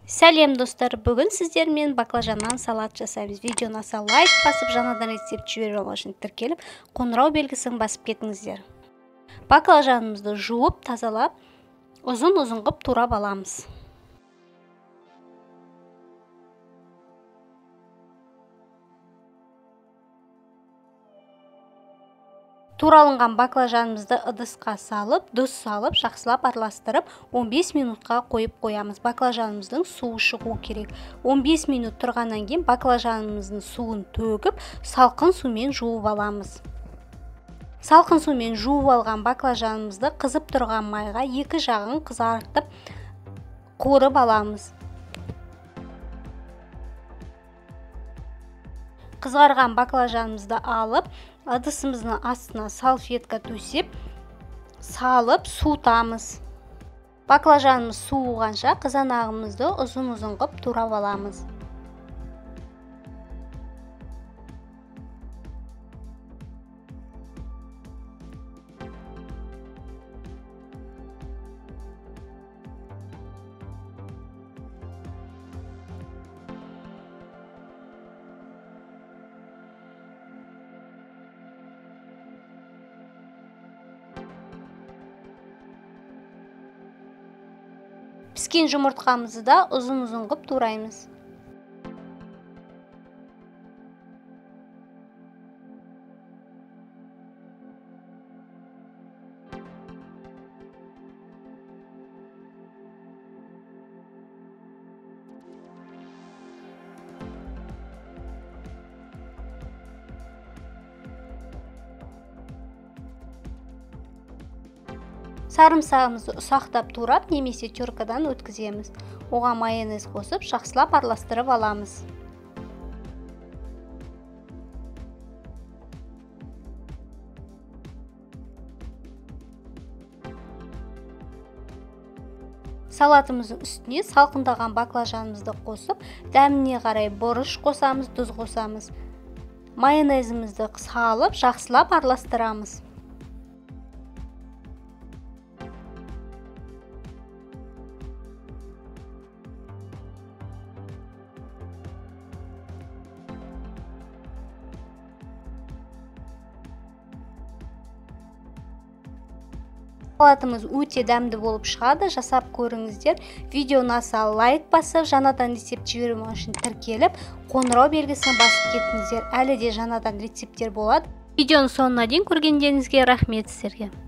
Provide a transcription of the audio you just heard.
Сәлем достар, бүгін сіздермен баклажаннан салат жасаймыз. Видеоны аса лайк басып, жаңадан рецепт жіберу үшін тіркеліп, қоңырау белгісін басып кетіңіздер. Баклажанымызды жуып, тазалап, ұзын-ұзын қып турап аламыз. Туралынған баклажанымызды ыдысқа салып, тұз салып, жақсылап араластырып, 15 минутқа қойып қоямыз. Баклажанымыздың суы шығу керек. 15 минут тұрғаннан кейін баклажанымыздың суын төгіп, салқын сумен жуып аламыз. Салқын сумен жуып алған баклажанымызды қызып тұрған майға екі жағын қызартып, қуырып аламыз. Қызарған баклажанымызды алып, ыдысымыздың астына салфетка төсеп, салып суытамыз. Баклажанымыз суығанша қызанағымызды ұзын-ұзын қып турап аламыз. Піскен жұмыртқамызды да ұзын-ұзын қып тураймыз. Сарымсағымызды ұсақтап турап, немесе теркадан өткіземіз. Оған майонез қосып, жақсылап араластырып аламыз. Салатымыздың үстіне салқындаған баклажанымызды қосып, дәміне қарай бұрыш қосамыз, тұз қосамыз. Майонезімізді салып, жақсылап араластырамыз. Салатымыз өте дәмді болып шығады, жасап көріңіздер. Видеоны аса лайк басып, жаңадан рецепт жіберу үшін тіркеліп, қоңырау белгісін басып кетіңіздер. Әлі де жаңадан рецепттер болады. Видеоның соңына дейін көргендеріңізге рахмет сіздерге.